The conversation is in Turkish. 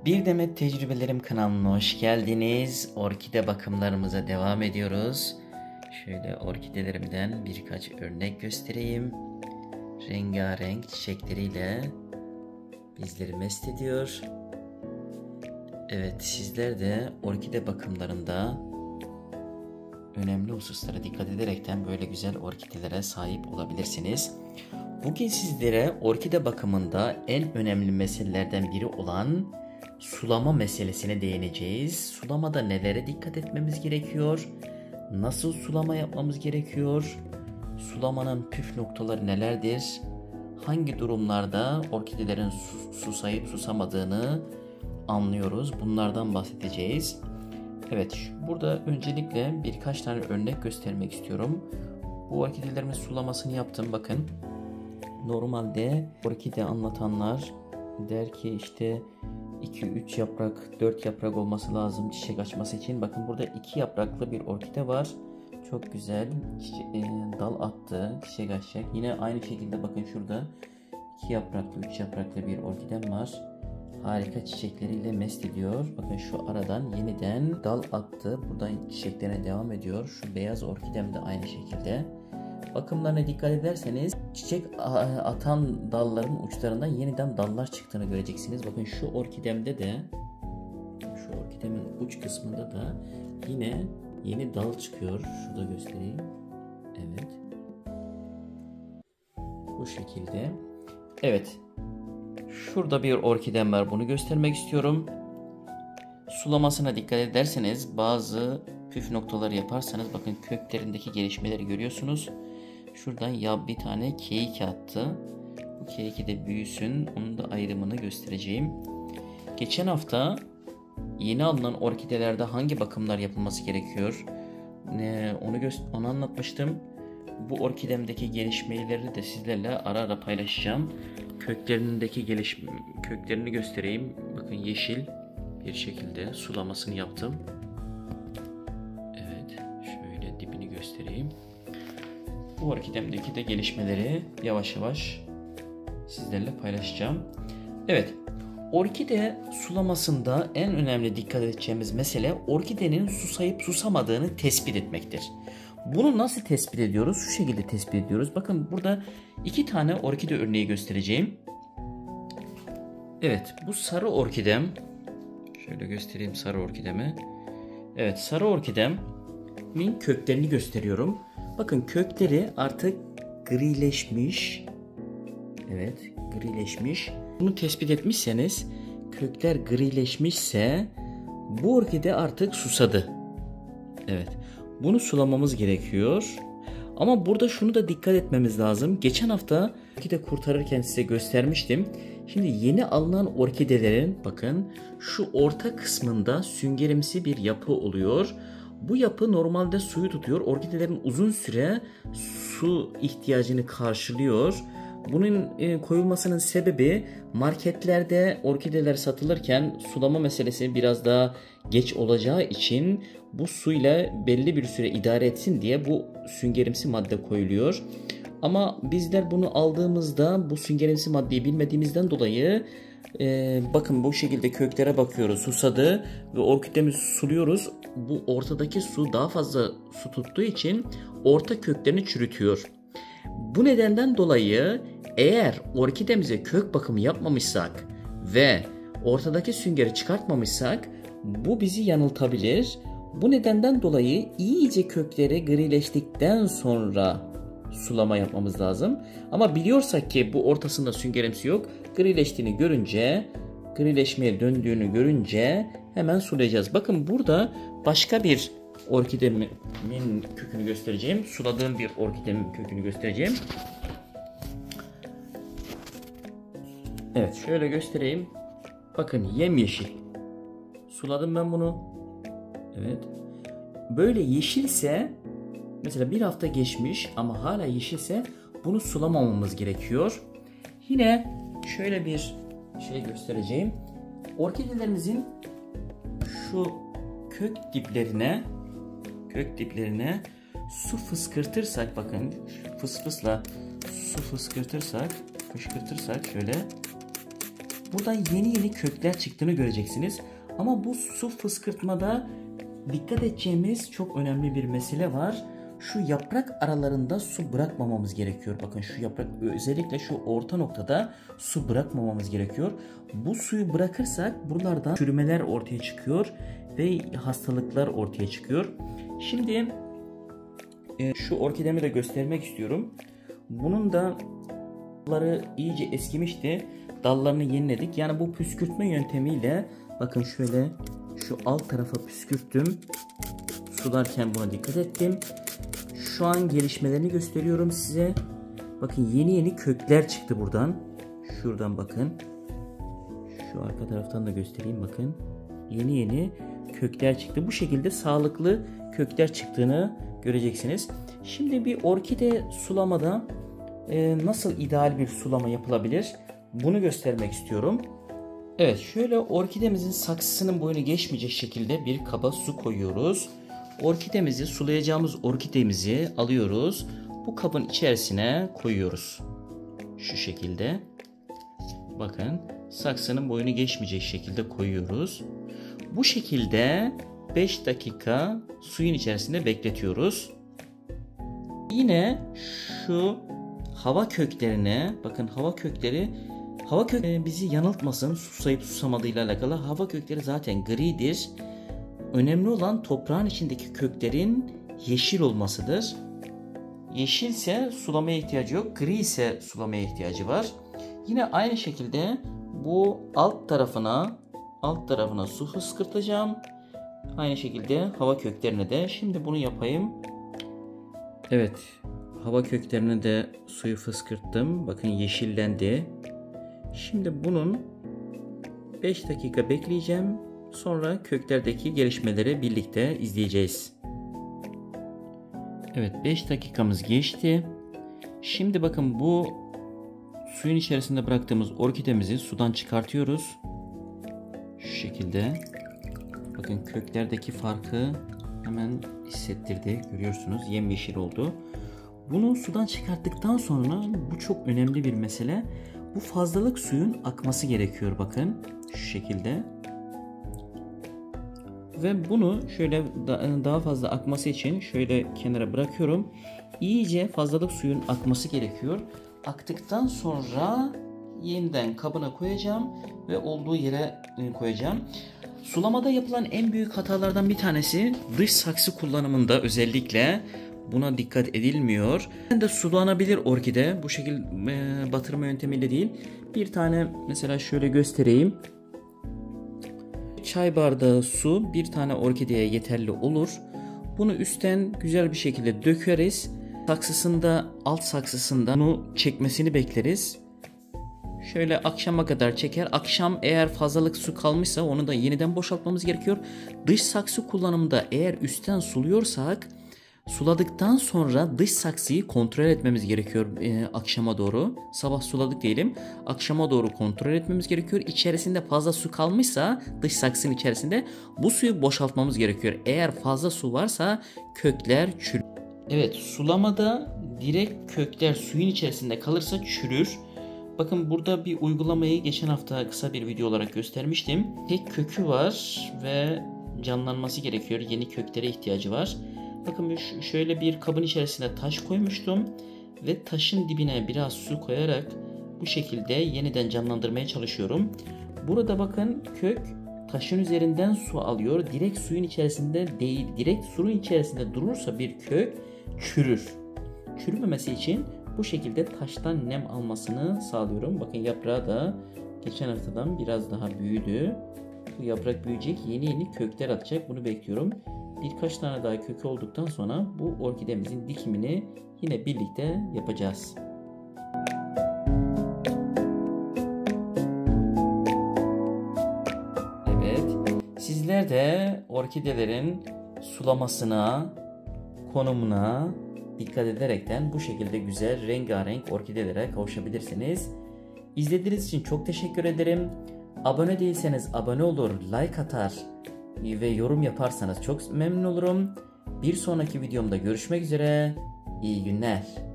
Bir Demet Tecrübelerim kanalına hoş geldiniz. Orkide bakımlarımıza devam ediyoruz. Şöyle orkidelerimden birkaç örnek göstereyim. Rengarenk çiçekleriyle bizleri mest ediyor. Evet, sizler de orkide bakımlarında önemli hususlara dikkat ederekten böyle güzel orkidelere sahip olabilirsiniz. Bugün sizlere orkide bakımında en önemli meselelerden biri olan sulama meselesine değineceğiz. Sulamada nelere dikkat etmemiz gerekiyor? Nasıl sulama yapmamız gerekiyor? Sulamanın püf noktaları nelerdir? Hangi durumlarda orkidelerin susayıp susamadığını anlıyoruz? Bunlardan bahsedeceğiz. Evet, burada öncelikle birkaç tane örnek göstermek istiyorum. Bu orkidelerimin sulamasını yaptım. Bakın, normalde orkide anlatanlar der ki işte 2-3 yaprak, 4 yaprak olması lazım çiçek açması için. Bakın, burada 2 yapraklı bir orkide var. Çok güzel dal attı, çiçek açacak. Yine aynı şekilde bakın, şurada 2 yapraklı, 3 yapraklı bir orkidem var. Harika çiçekleriyle mest ediyor. Bakın, şu aradan yeniden dal attı. Buradan çiçeklerine devam ediyor. Şu beyaz orkidem de aynı şekilde. Bakımlarına dikkat ederseniz çiçek atan dalların uçlarından yeniden dallar çıktığını göreceksiniz. Bakın, şu orkidemde de, şu orkidemin uç kısmında da yine yeni dal çıkıyor. Şurada göstereyim. Evet. Bu şekilde. Evet. Şurada bir orkidem var. Bunu göstermek istiyorum. Sulamasına dikkat ederseniz, bazı püf noktaları yaparsanız, bakın köklerindeki gelişmeleri görüyorsunuz. Şuradan ya bir tane keyik attı. Bu keyiki de büyüsün. Onun da ayrımını göstereceğim. Geçen hafta yeni alınan orkidelerde hangi bakımlar yapılması gerekiyor? Onu anlatmıştım. Bu orkidemdeki gelişmeleri de sizlerle ara ara paylaşacağım. Köklerini göstereyim. Bakın, yeşil bir şekilde sulamasını yaptım. Evet, şöyle dibini göstereyim. Bu orkidemdeki de gelişmeleri yavaş yavaş sizlerle paylaşacağım. Evet, orkide sulamasında en önemli dikkat edeceğimiz mesele orkidenin susayıp susamadığını tespit etmektir. Bunu nasıl tespit ediyoruz? Şu şekilde tespit ediyoruz. Bakın, burada 2 tane orkide örneği göstereceğim. Evet, bu sarı orkidem. Şöyle göstereyim sarı orkidemi. Evet, sarı orkidemin köklerini gösteriyorum. Bakın, kökleri artık grileşmiş. Evet, grileşmiş. Bunu tespit etmişseniz, kökler grileşmişse bu orkide artık susadı. Evet, bunu sulamamız gerekiyor. Ama burada şunu da dikkat etmemiz lazım. Geçen hafta orkide kurtarırken size göstermiştim. Şimdi yeni alınan orkidelerin, bakın, şu orta kısmında süngerimsi bir yapı oluyor. Bu yapı normalde suyu tutuyor. Orkidelerin uzun süre su ihtiyacını karşılıyor. Bunun koyulmasının sebebi, marketlerde orkideler satılırken sulama meselesi biraz daha geç olacağı için bu suyla belli bir süre idare etsin diye bu süngerimsi madde koyuluyor. Ama bizler bunu aldığımızda bu süngerimsi maddeyi bilmediğimizden dolayı bakın, bu şekilde köklere bakıyoruz, susadı ve orkidemizi suluyoruz. Bu ortadaki su daha fazla su tuttuğu için orta köklerini çürütüyor. Bu nedenden dolayı eğer orkidemize kök bakımı yapmamışsak ve ortadaki süngeri çıkartmamışsak, bu bizi yanıltabilir. Bu nedenden dolayı iyice kökleri grileştikten sonra sulama yapmamız lazım. Ama biliyorsak ki bu ortasında süngerimsi yok, grileştiğini görünce, grileşmeye döndüğünü görünce hemen sulayacağız. Bakın, burada başka bir orkidemin kökünü göstereceğim. Suladığım bir orkidemin kökünü göstereceğim. Evet, şöyle göstereyim. Bakın, yemyeşil. Suladım ben bunu. Evet. Böyle yeşilse, mesela bir hafta geçmiş ama hala yeşilse, bunu sulamamamız gerekiyor. Yine şöyle bir şey göstereceğim. Orkidelerimizin şu kök diplerine su fışkırtırsak, bakın, fısfısla su fışkırtırsak şöyle, buradan yeni kökler çıktığını göreceksiniz. Ama bu su fıskırtmada dikkat edeceğimiz çok önemli bir mesele var. Şu yaprak aralarında su bırakmamamız gerekiyor. Bakın şu yaprak, özellikle şu orta noktada su bırakmamamız gerekiyor. Bu suyu bırakırsak buralardan çürümeler ortaya çıkıyor ve hastalıklar ortaya çıkıyor. Şimdi şu orkidemi de göstermek istiyorum. Bunun da dalları iyice eskimişti. Dallarını yeniledik. Yani bu püskürtme yöntemiyle bakın şöyle şu alt tarafa püskürttüm. Sularken buna dikkat ettim. Şu an gelişmelerini gösteriyorum size. Bakın yeni kökler çıktı buradan. Şuradan bakın. Şu arka taraftan da göstereyim bakın. Yeni kökler çıktı. Bu şekilde sağlıklı kökler çıktığını göreceksiniz. Şimdi bir orkide sulamada nasıl ideal bir sulama yapılabilir? Bunu göstermek istiyorum. Evet, şöyle orkidemizin saksısının boyunu geçmeyecek şekilde bir kaba su koyuyoruz. Orkidemizi, sulayacağımız orkidemizi alıyoruz. Bu kabın içerisine koyuyoruz. Şu şekilde. Bakın, saksının boyunu geçmeyecek şekilde koyuyoruz. Bu şekilde 5 dakika suyun içerisinde bekletiyoruz. Yine şu hava köklerine, bakın hava kökleri bizi yanıltmasın, susayıp susamadığıyla alakalı. Hava kökleri zaten gridir. Önemli olan toprağın içindeki köklerin yeşil olmasıdır. Yeşilse sulamaya ihtiyacı yok, gri ise sulamaya ihtiyacı var. Yine aynı şekilde bu alt tarafına su fıskırtacağım. Aynı şekilde hava köklerine de. Şimdi bunu yapayım. Evet, hava köklerine de suyu fıskırttım. Bakın yeşillendi. Şimdi bunun 5 dakika bekleyeceğim. Sonra köklerdeki gelişmeleri birlikte izleyeceğiz. Evet, 5 dakikamız geçti. Şimdi bakın bu suyun içerisinde bıraktığımız orkidemizi sudan çıkartıyoruz. Şu şekilde. Bakın köklerdeki farkı hemen hissettirdi. Görüyorsunuz, yemyeşil oldu. Bunu sudan çıkarttıktan sonra bu çok önemli bir mesele. Bu fazlalık suyun akması gerekiyor bakın. Şu şekilde. Ve bunu şöyle daha fazla akması için şöyle kenara bırakıyorum. İyice fazlalık suyun akması gerekiyor. Aktıktan sonra yeniden kabına koyacağım ve olduğu yere koyacağım. Sulamada yapılan en büyük hatalardan bir tanesi dış saksı kullanımında, özellikle buna dikkat edilmiyor. Ben de sulanabilir orkide bu şekilde batırma yöntemiyle değil. Bir tane mesela şöyle göstereyim. Çay bardağı su bir tane orkideye yeterli olur. Bunu üstten güzel bir şekilde dökeriz. Alt saksısında bunu çekmesini bekleriz. Şöyle akşama kadar çeker. Akşam eğer fazlalık su kalmışsa onu da yeniden boşaltmamız gerekiyor. Dış saksı kullanımında eğer üstten suluyorsak, suladıktan sonra dış saksıyı kontrol etmemiz gerekiyor akşama doğru. Sabah suladık diyelim. Akşama doğru kontrol etmemiz gerekiyor. İçerisinde fazla su kalmışsa dış saksının içerisinde bu suyu boşaltmamız gerekiyor. Eğer fazla su varsa kökler çürür. Evet, sulamada direkt kökler suyun içerisinde kalırsa çürür. Bakın burada bir uygulamayı geçen hafta kısa bir video olarak göstermiştim. Tek kökü var ve canlanması gerekiyor. Yeni köklere ihtiyacı var. Bakın şöyle bir kabın içerisine taş koymuştum ve taşın dibine biraz su koyarak bu şekilde yeniden canlandırmaya çalışıyorum. Burada bakın kök taşın üzerinden su alıyor. Direkt suyun içerisinde değil, direkt suyun içerisinde durursa bir kök çürür. Çürümemesi için bu şekilde taştan nem almasını sağlıyorum. Bakın yaprağı da geçen haftadan biraz daha büyüdü. Bu yaprak büyüyecek, yeni kökler atacak. Bunu bekliyorum. Birkaç tane daha kökü olduktan sonra bu orkidemizin dikimini yine birlikte yapacağız. Evet, sizler de orkidelerin sulamasına, konumuna dikkat ederekten bu şekilde güzel rengarenk orkidelere kavuşabilirsiniz. İzlediğiniz için çok teşekkür ederim. Abone değilseniz abone olur, like atar ve yorum yaparsanız çok memnun olurum. Bir sonraki videomda görüşmek üzere. İyi günler.